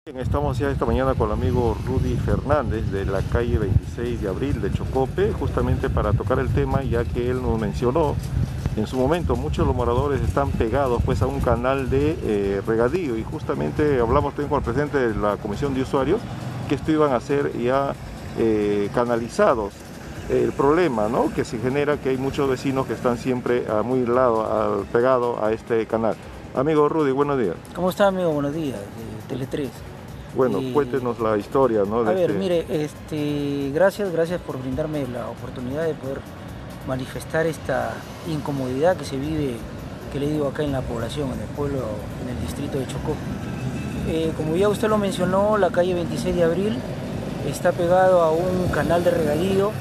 Bien, estamos ya esta mañana con el amigo Rudy Fernández de la calle 26 de abril de Chocope, justamente para tocar el tema, ya que él nos mencionó en su momento muchos de los moradores están pegados pues a un canal de regadío, y justamente hablamos también con el presidente de la comisión de usuarios que esto iban a ser ya canalizados. El problema, ¿no?, que se genera, que hay muchos vecinos que están siempre muy pegados a este canal. Amigo Rudy, buenos días. ¿Cómo está, amigo? Buenos días, de Tele 3. Bueno, cuéntenos la historia, ¿no? A ver, mire, gracias por brindarme la oportunidad de poder manifestar esta incomodidad que se vive, que le digo, acá en la población, en el pueblo, en el distrito de Chocó. Como ya usted lo mencionó, la calle 26 de abril está pegado a un canal de regadío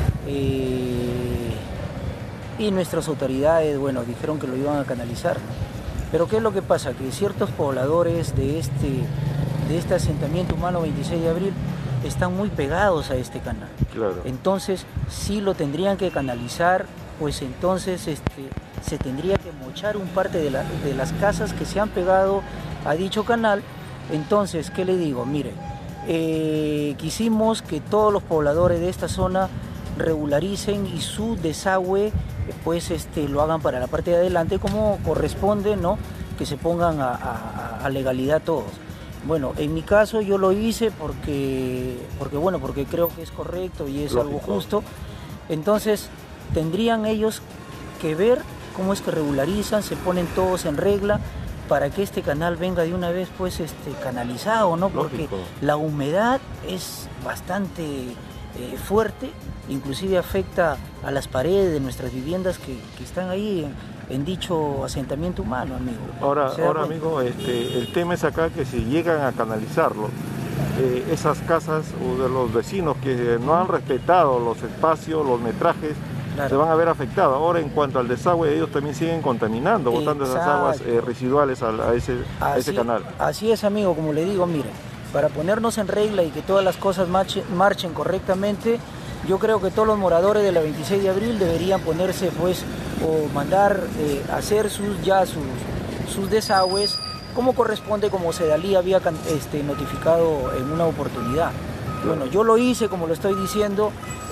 y nuestras autoridades, bueno, dijeron que lo iban a canalizar. Pero ¿qué es lo que pasa? Que ciertos pobladores de este asentamiento humano 26 de abril están muy pegados a este canal. Claro. Entonces, si lo tendrían que canalizar, pues entonces se tendría que mochar un parte de las casas que se han pegado a dicho canal. Entonces, ¿qué le digo? Mire, quisimos que todos los pobladores de esta zona regularicen y su desagüe pues lo hagan para la parte de adelante como corresponde, ¿no? Que se pongan a legalidad todos. Bueno, en mi caso yo lo hice porque creo que es correcto y es algo justo. Entonces tendrían ellos que ver cómo es que regularizan, se ponen todos en regla para que este canal venga de una vez pues canalizado, ¿no? Porque la humedad es bastante fuerte, inclusive afecta a las paredes de nuestras viviendas que están ahí en dicho asentamiento humano, amigo. Ahora amigo, el tema es acá que si llegan a canalizarlo, esas casas o de los vecinos que no han respetado los espacios, los metrajes, claro, se van a ver afectados. Ahora, en cuanto al desagüe, ellos también siguen contaminando, botando esas aguas residuales a ese canal. Así es, amigo, como le digo, mire, para ponernos en regla y que todas las cosas marchen correctamente, yo creo que todos los moradores de la 26 de abril deberían ponerse pues o mandar hacer sus desagües como corresponde, como Sedalí había notificado en una oportunidad. Bueno, yo lo hice, como lo estoy diciendo,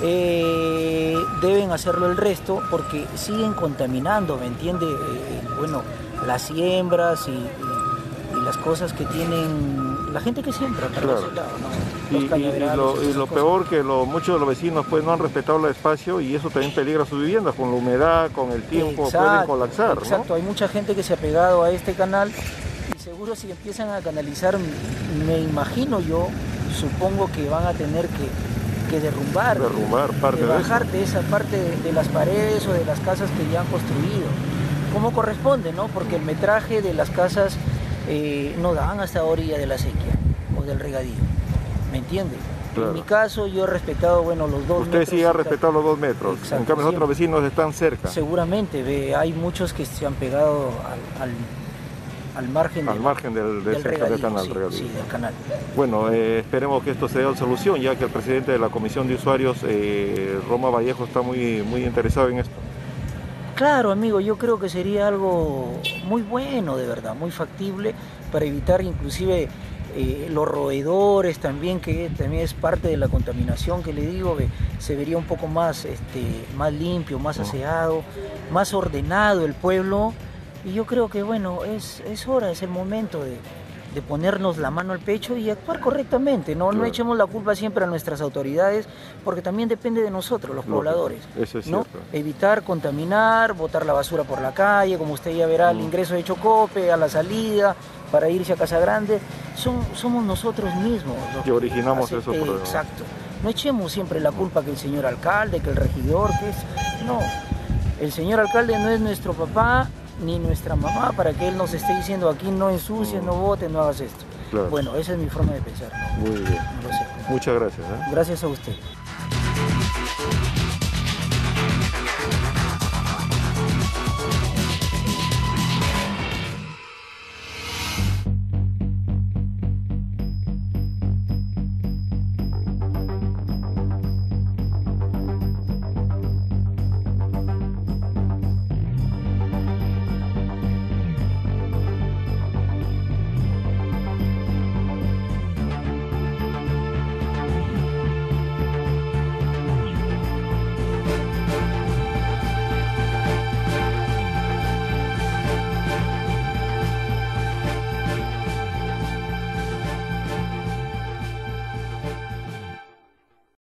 deben hacerlo el resto porque siguen contaminando, ¿me entiende? Bueno, las siembras y las cosas que tienen la gente que siembra para claro, ese lado, ¿no? Y lo peor que muchos de los vecinos pues no han respetado el espacio, y eso también peligra sus viviendas, con la humedad, con el tiempo, pueden colapsar, exacto, ¿no? Hay mucha gente que se ha pegado a este canal y seguro si empiezan a canalizar, me imagino yo, supongo que van a tener que derrumbar parte bajar de esa parte de las paredes o de las casas que ya han construido, como corresponde, ¿no? Porque el metraje de las casas no dan hasta la orilla de la sequía o del regadío, ¿me entiende? Claro. En mi caso yo he respetado, bueno, los 2 metros. Usted sí ha respetado los 2 metros. Exacto, en cambio los otros vecinos están cerca. Seguramente, hay muchos que se han pegado al margen del canal. Sí, del canal. Bueno, esperemos que esto se dé la solución, ya que el presidente de la Comisión de Usuarios, Roma Vallejo, está muy interesado en esto. Claro, amigo, yo creo que sería algo muy bueno, de verdad, muy factible, para evitar inclusive los roedores también, que también es parte de la contaminación, que le digo, que se vería un poco más limpio, más aseado, más ordenado el pueblo. Y yo creo que, bueno, es hora, es el momento de ponernos la mano al pecho y actuar correctamente, ¿no? Claro. No echemos la culpa siempre a nuestras autoridades, porque también depende de nosotros, los pobladores. Eso es ¿no? cierto. Evitar contaminar, botar la basura por la calle, como usted ya verá, al ingreso de Chocope, a la salida, para irse a Casa Grande. Somos nosotros mismos los que originamos esos problemas. Exacto. No echemos siempre la culpa que el señor alcalde, que el regidor, No, el señor alcalde no es nuestro papá ni nuestra mamá para que él nos esté diciendo aquí no ensucies, no botes, no hagas esto. Claro. Bueno, esa es mi forma de pensar. Muy bien. No lo sé. Muchas gracias. Gracias a usted.